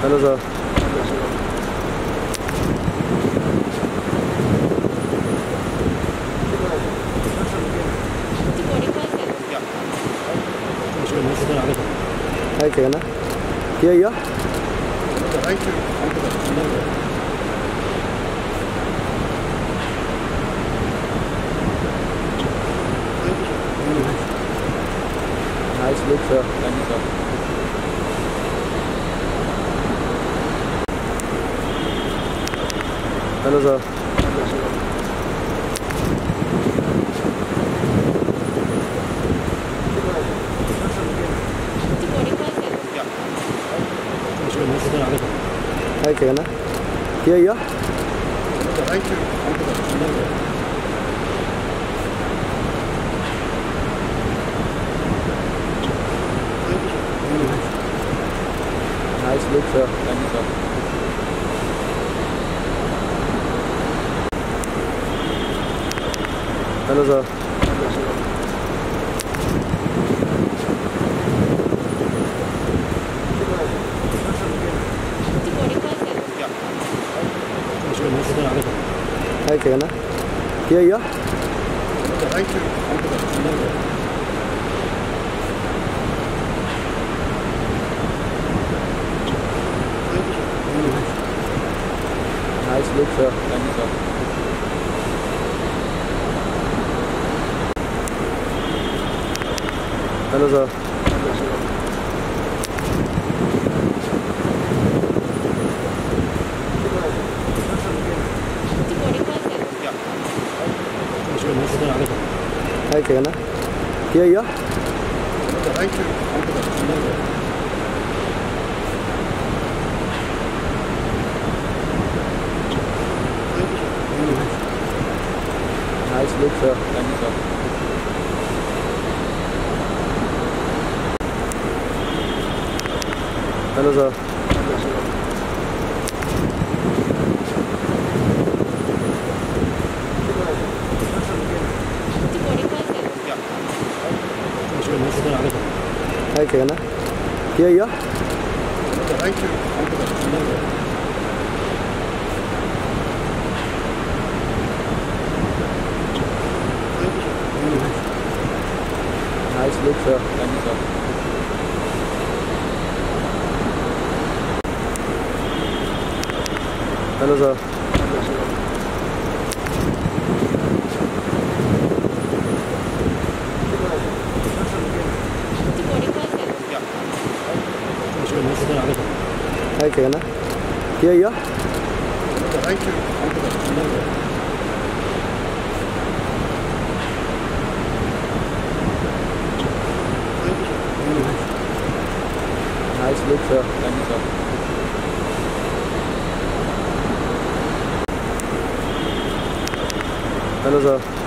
Hello sir. ಆಯ್ತು ಅಯ್ಯೋ Nice look, sir. Thank you, sir. Hello, sir. ಆಯ್ತು ಅಯ್ಯೋ Nice look, sir. Thank you, sir. Hello, sir. ಆಯ್ತು ಅಯ್ಯೋ Nice look, sir. Thank you, sir. Hello, sir. ಆಯ್ತು ಅಯ್ಯೋ Nice look, sir. Thank you, sir. Hello, sir. ಆಯ್ತು ಅಯ್ಯೋ Nice look, sir. Thank you, sir. Hello, sir. ಆಯ್ತು ಅಯ್ಯೋ Nice look, sir. Thank you, sir. Hello, sir.